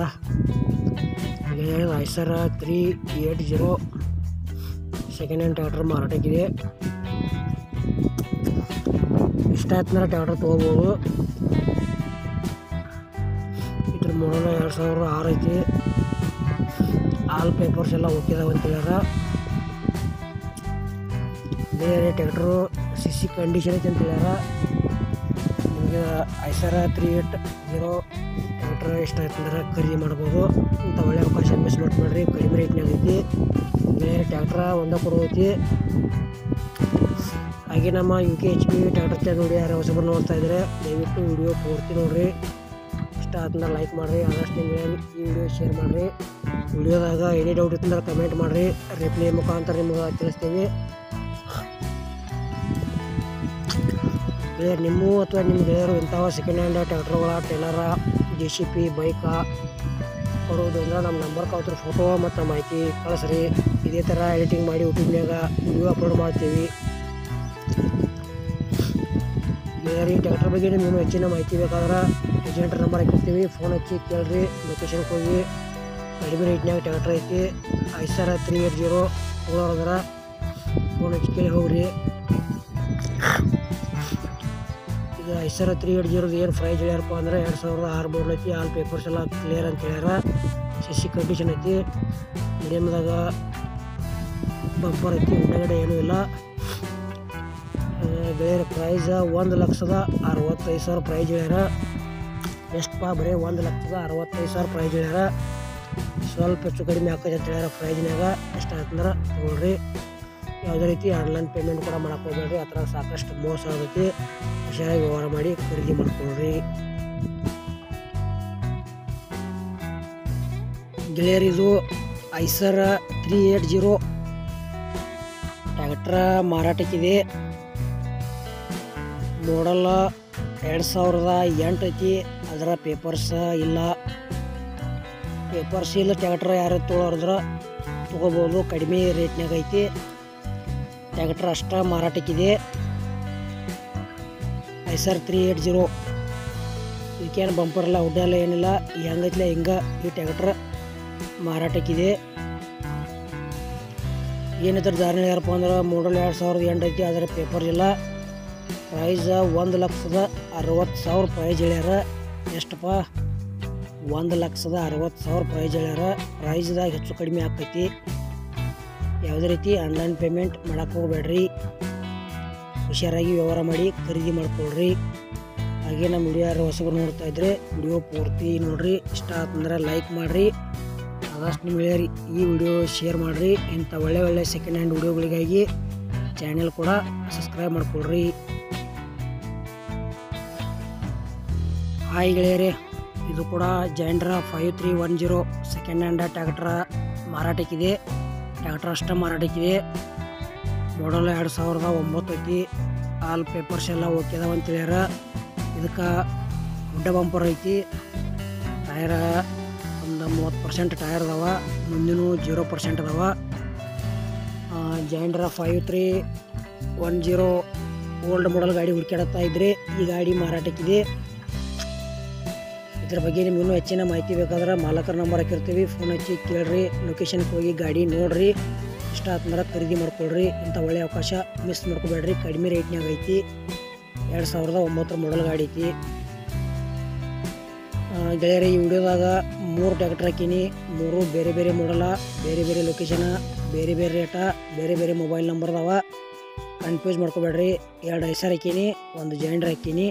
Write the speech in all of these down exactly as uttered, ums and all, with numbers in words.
Eicher three eight zero second hand tractor ಮಾರಾಟಕ್ಕಿದೆ. ಇಷ್ಟ ಆಯ್ತಂದ್ರೆ ಟ್ರ್ಯಾಕ್ಟರ್ ತೊಗೋಬೋದು. ಇದ್ರ ಮಾಡಲ್ ಎರಡು ಸಾವಿರದ ಆರು ಐತಿ. ಆಲ್ ಪೇಪರ್ಸ್ ಎಲ್ಲ ಓಕಿದಾವ ಅಂತ ಹೇಳ್ಯಾರ. ಬೇರೆ ಟ್ರ್ಯಾಕ್ಟರು ಸಿ ಸಿ ಕಂಡೀಷನ್ ಐತಿ ಅಂತ ಹೇಳ್ಯಾರ. ನಿಮಗೆ Eicher three eight zero tractor ಇಷ್ಟ ಆಯ್ತಂದ್ರೆ ಖರೀದಿ ಮಾಡ್ಬೋದು. ಇಂಥ ಒಳ್ಳೆ ಅವಕಾಶ ಮಿಸ್ ಮಾಡ್ಬೇಡ್ರಿ. ಕಡಿಮೆ ರೇಟ್ನಾಗ ಐತಿ. ಬೇರೆ ಟ್ರ್ಯಾಕ್ಟರ್ ಒಂದೇ ಕೊಡೋತಿ. ಹಾಗೆ ನಮ್ಮ U K H P tractor channel ನೋಡಿ ಯಾರು ಹೊಸಬರು ನೋಡ್ತಾ ಇದ್ದಾರೆ ದಯವಿಟ್ಟು ವಿಡಿಯೋ ಪೂರ್ತಿ ನೋಡಿರಿ. ಇಷ್ಟ ಆದ್ಮೇಲೆ ಲೈಕ್ ಮಾಡಿರಿ. ಆದಷ್ಟು ನಿಮಗೆ ಈ ವಿಡಿಯೋ ಶೇರ್ ಮಾಡಿರಿ. ವಿಡಿಯೋದಾಗ ಏನೇ ಡೌಟ್ ಇತ್ತಂದ್ರೆ ಕಮೆಂಟ್ ಮಾಡಿರಿ. ರಿಪ್ಲೈ ಮುಖಾಂತರ ನಿಮ್ಗೆ ತಿಳಿಸ್ತೀವಿ. ಬೇರೆ ನಿಮ್ಮ ಅಥವಾ ನಿಮ್ಮ ಗೆಳೆಯರು ಇಂತಹ ಸೆಕೆಂಡ್ ಹ್ಯಾಂಡ್ ಟ್ರ್ಯಾಕ್ಟರ್ಗಳ trailer J C B bike ಕೊಡೋದು ಅಂದ್ರೆ ನಮ್ಮ ನಂಬರ್ ಕಾವ್ತ್ರ ಫೋಟೋ ಮತ್ತು ಮಾಹಿತಿ ಕಳಿಸ್ರಿ. ಇದೇ ಥರ ಎಡಿಟಿಂಗ್ ಮಾಡಿ ಯೂಟ್ಯೂಬ್ನಾಗ ವಿಡಿಯೋ ಅಪ್ಲೋಡ್ ಮಾಡ್ತೀವಿ. ಬೇರೆ ಟ್ರ್ಯಾಕ್ಟರ್ ಬಗ್ಗೆ ನಿಮ್ಗೆ ಹೆಚ್ಚಿನ ಮಾಹಿತಿ ಬೇಕಾದ್ರೆ ಏಜೆಂಟ್ ನಂಬರ್ ಹಾಕಿರ್ತೀವಿ. ಫೋನ್ ಹಚ್ಚಿ ಕೇಳ್ರಿ. ಲೊಕೇಶನ್ಗೆ ಹೋಗಿ ಕಡಿಮೆ ರೇಟ್ನಾಗ ಟ್ರ್ಯಾಕ್ಟರ್ ಐತಿ. ಐಸರ ತ್ರೀ ಏಟ್ ಜೀರೋ ತೊಗೊಳೋದ್ರ ಫೋನ್ ಹಚ್ಚಿ ಕೇಳಿ ಹೋಗ್ರಿ. ಇದು ಐಸರ ತ್ರೀ ಏಟ್ ಜೀರೋದು ಏನು ಪ್ರೈಸ್ ಹೇಳ್ಯಾರಪ್ಪ ಅಂದ್ರೆ ಎರಡು ಸಾವಿರದ ಆರು ಬೋರ್ಡ್ ಐತಿ. ಆಲ್ ಪೇಪರ್ಸ್ ಎಲ್ಲ ಕ್ಲಿಯರ್ ಅಂತ ಹೇಳ್ಯಾರ. ಸಿ ಸಿ ಕಂಡೀಷನ್ ಐತಿ. ಮೀಡಿಯಮ್ದಾಗ ಬಂಪರ್ ಐತಿ. ಮುಂದಗಡೆ ಏನೂ ಇಲ್ಲ. ಬೇರೆ ಪ್ರೈಸ್ ಒಂದು ಲಕ್ಷದ ಅರವತ್ತೈದು ಸಾವಿರ ಪ್ರೈಸ್ ಹೇಳ್ಯಾರ. ಎಷ್ಟಪ್ಪ ಬರೀ ಒಂದು ಲಕ್ಷದ ಅರವತ್ತೈದು ಸಾವಿರ ಪ್ರೈಸ್ ಹೇಳ್ಯಾರ. ಸ್ವಲ್ಪ ಹೆಚ್ಚು ಕಡಿಮೆ ಆಗ್ತೈತೆ ಅಂತ ಹೇಳ್ಯಾರ ಪ್ರೈಸ್ನಾಗ. ಎಷ್ಟು ಆಯ್ತಂದ್ರೆ ತೊಗೊಳ್ರಿ. ಯಾವುದೇ ರೀತಿ ಆನ್ಲೈನ್ ಪೇಮೆಂಟ್ ಕೂಡ ಮಾಡಕ್ಕೆ ಹೋಗ್ಬೇಡ್ರಿ. ಆ ಥರ ಸಾಕಷ್ಟು ಮೋಸ ಆಗೈತಿ. ಹುಷಾರಾಗಿ ವ್ಯವಹಾರ ಮಾಡಿ ಖರೀದಿ ಮಾಡ್ಕೊಳ್ರಿ. ಗೆಳೆಯರಿದು Eicher three eight zero tractor ಮಾರಾಟಕ್ಕಿದೆ. ಮಾಡಲ್ ಎರಡು ಸಾವಿರದ ಎಂಟು ಐತಿ. ಅದರ ಪೇಪರ್ಸ್ ಇಲ್ಲ. ಪೇಪರ್ಸ್ ಇಲ್ಲ ಟ್ರ್ಯಾಕ್ಟರ್ ಯಾರು ತೊಗೊಳೋದ್ರ ತೊಗೋಬೋದು. ಕಡಿಮೆ ರೇಟ್ನಾಗ ಐತಿ. ಟ್ರ್ಯಾಕ್ಟರ್ ಅಷ್ಟ ಮಾರಾಟಕ್ಕಿದೆ. ಐಸರ್ ತ್ರೀ ಏಟ್ ಜೀರೋ ಇದಕ್ಕೇನು ಬಂಪರ್ ಇಲ್ಲ, ಹುಡ್ಡ ಎಲ್ಲ ಏನಿಲ್ಲ. ಹೆಂಗೈತಿಲ್ಲ ಹಿಂಗೆ ಈ ಟ್ರ್ಯಾಕ್ಟರ್ ಮಾರಾಟಕ್ಕಿದೆ. ಏನಿದ್ರೆ ದಾರಿನ ಯಾರಪ್ಪ ಅಂದ್ರೆ ಮಾಡಲ್ ಎರಡು ಸಾವಿರದ ಎಂಟು ಐತಿ. ಅದರ ಪೇಪರ್ ಇಲ್ಲ. ಪ್ರೈಸ್ ಒಂದು ಲಕ್ಷದ ಅರವತ್ತು ಸಾವಿರ ಪ್ರೈಸ್ ಹೇಳ್ಯಾರ. ಎಷ್ಟಪ್ಪ ಒಂದು ಲಕ್ಷದ ಅರವತ್ತು ಸಾವಿರ ಪ್ರೈಸ್ ಹೇಳ್ಯಾರ. ಪ್ರೈಸ್ದಾಗ ಹೆಚ್ಚು ಕಡಿಮೆ ಆಗ್ತೈತಿ. ಯಾವುದೇ ರೀತಿ ಆನ್ಲೈನ್ ಪೇಮೆಂಟ್ ಮಾಡಕ್ಕೆ ಹೋಗ್ಬೇಡ್ರಿ. ಹುಷಾರಾಗಿ ವ್ಯವಹಾರ ಮಾಡಿ ಖರೀದಿ ಮಾಡ್ಕೊಳ್ರಿ. ಹಾಗೆ ನಮ್ಮ ವಿಡಿಯೋ ಯಾರು ಹೊಸಬರು ನೋಡ್ತಾ ಇದ್ರೆ ವಿಡಿಯೋ ಪೂರ್ತಿ ನೋಡ್ರಿ. ಇಷ್ಟ ಆತಂದ್ರೆ ಲೈಕ್ ಮಾಡಿರಿ. ಆದಷ್ಟು ನಿಮ್ಮ ಗೆಳೆಯರಿ ಈ ವಿಡಿಯೋ ಶೇರ್ ಮಾಡಿರಿ. ಇಂಥ ಒಳ್ಳೆ ಒಳ್ಳೆ ಸೆಕೆಂಡ್ ಹ್ಯಾಂಡ್ ವಿಡಿಯೋಗಳಿಗಾಗಿ ಚಾನೆಲ್ ಕೂಡ ಸಬ್ಸ್ಕ್ರೈಬ್ ಮಾಡ್ಕೊಳ್ರಿ. ಹಾಯ್ ಗೆಳೆಯರೇ, ಇದು ಕೂಡ ಜೈಂಡ್ರ five three one zero second hand tractor ಮಾರಾಟಕ್ಕಿದೆ. ಟ್ರ್ಯಾಕ್ಟರ್ ಅಷ್ಟೇ ಮಾರಾಟಕ್ಕಿದೆ. ಮಾಡಲ್ ಎರಡು ಸಾವಿರದ ಒಂಬತ್ತು ಐತಿ. ಆಲ್ ಪೇಪರ್ಸ್ ಎಲ್ಲ ಓಕೆ ಅದಾವ ಅಂತ ಹೇಳ್ಯಾರ. ಇದಕ್ಕೆ ದೊಡ್ಡ ಬಂಪರ್ ಐತಿ. ಟೈರ ಒಂದು ಮೂವತ್ತು ಪರ್ಸೆಂಟ್ ಟೈರ್ ಅದಾವ. ಮುಂದಿನ ಜೀರೋ ಪರ್ಸೆಂಟ್ ಅದಾವ. ಜೈಂಡ್ರ five three one zero old model ಗಾಡಿ ಹುಡುಕಾಡ್ತಾ ಇದ್ರೆ ಈ ಗಾಡಿ ಮಾರಾಟಕ್ಕಿದೆ. ಇದ್ರ ಬಗ್ಗೆ ನಿಮ್ಗೆ ಇನ್ನೂ ಹೆಚ್ಚಿನ ಮಾಹಿತಿ ಬೇಕಾದ್ರೆ ಮಾಲಕರ ನಂಬರ್ ಹಾಕಿರ್ತೀವಿ. ಫೋನ್ ಹಚ್ಚಿ ಕೇಳ್ರಿ. ಲೊಕೇಶನ್ಗೆ ಹೋಗಿ ಗಾಡಿ ನೋಡ್ರಿ. ಇಷ್ಟ ಆದ್ಮೇಲೆ ಖರೀದಿ ಮಾಡ್ಕೊಳ್ರಿ. ಇಂಥ ಒಳ್ಳೆ ಅವಕಾಶ ಮಿಸ್ ಮಾಡ್ಕೋಬೇಡ್ರಿ. ಕಡಿಮೆ ರೇಟ್ನಾಗ ಐತಿ. ಎರಡು ಸಾವಿರದ ಒಂಬತ್ತರ ಮಾಡಲ್ ಗಾಡಿ ಐತಿ. ಗೆಳೆಯರಿ ಈ ವಿಡಿಯೋದಾಗ ಮೂರು ಟ್ರ್ಯಾಕ್ಟರ್ ಹಾಕೀನಿ. ಮೂರು ಬೇರೆ ಬೇರೆ ಮಾಡಲ, ಬೇರೆ ಬೇರೆ ಲೊಕೇಶನ, ಬೇರೆ ಬೇರೆ ರೇಟ, ಬೇರೆ ಬೇರೆ ಮೊಬೈಲ್ ನಂಬರ್ ಅದಾವ. ಕನ್ಫ್ಯೂಸ್ ಮಾಡ್ಕೋಬೇಡ್ರಿ. ಎರಡು ಐಸರ್ ಹಾಕೀನಿ, ಒಂದು ಜೈಂಡ್ರ್ ಹಾಕೀನಿ.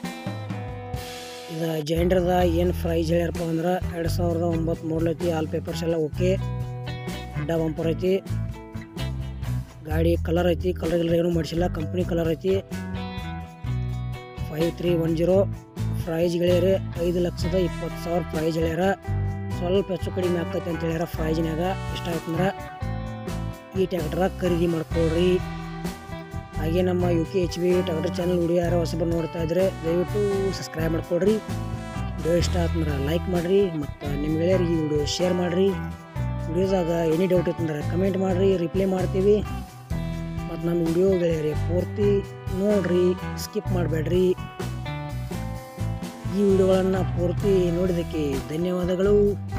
ಇದು ಜೈಂಡ್ರದ ಏನು ಪ್ರೈಸ್ ಹೇಳ್ಯಾರಪ್ಪ ಅಂದ್ರೆ ಎರಡು ಸಾವಿರದ ಒಂಬತ್ತು ಮಾಡಲ್ ಐತಿ. ಆಲ್ ಪೇಪರ್ಸ್ ಎಲ್ಲ ಓಕೆ. ಅಡ್ಡ ಬಂಪರ್ ಐತಿ. ಗಾಡಿ ಕಲರ್ ಐತಿ. ಕಲರ್ ಎಲ್ಲ ಏನೂ ಮಾಡಿಸಿಲ್ಲ. ಕಂಪ್ನಿ ಕಲರ್ ಐತಿ. Five three one zero price ಗೆಳೆಯರೆ ಐದು ಲಕ್ಷದ ಇಪ್ಪತ್ತು ಸಾವಿರ ಪ್ರೈಸ್ ಹೇಳ್ಯಾರ. ಸ್ವಲ್ಪ ಹೆಚ್ಚು ಕಡಿಮೆ ಆಗ್ತೈತೆ ಅಂತ ಹೇಳ್ಯಾರ ಪ್ರೈಜ್ನಾಗ. ಇಷ್ಟ ಆಯ್ತಂದ್ರೆ ಈ ಟ್ರ್ಯಾಕ್ಟರ್ ಖರೀದಿ ಮಾಡ್ಕೊಳ್ರಿ. ಹಾಗೆ ನಮ್ಮ U K H B tractor channel video ಯಾರು ಹೊಸಬರು ನೋಡ್ತಾ ಇದ್ರೆ ದಯವಿಟ್ಟು ಸಬ್ಸ್ಕ್ರೈಬ್ ಮಾಡ್ಕೊಳ್ರಿ. ವಿಡಿಯೋ ಇಷ್ಟ ಆಯ್ತಂದ್ರೆ ಲೈಕ್ ಮಾಡಿರಿ ಮತ್ತು ನಿಮ್ಮ ಗೆಳೆಯರಿಗೆ ಈ ವಿಡಿಯೋ ಶೇರ್ ಮಾಡಿರಿ. ವಿಡಿಯೋದಾಗ ಏನೇ ಡೌಟ್ ಇತ್ತಂದ್ರೆ ಕಮೆಂಟ್ ಮಾಡಿರಿ, ರಿಪ್ಲೈ ಮಾಡ್ತೀವಿ. ಮತ್ತು ನಮ್ಮ ವಿಡಿಯೋ ಗೆಳೆಯರಿ ಪೂರ್ತಿ ನೋಡ್ರಿ, ಸ್ಕಿಪ್ ಮಾಡಬೇಡ್ರಿ. ಈ ವಿಡಿಯೋಗಳನ್ನು ಪೂರ್ತಿ ನೋಡಿದ್ದಕ್ಕೆ ಧನ್ಯವಾದಗಳು.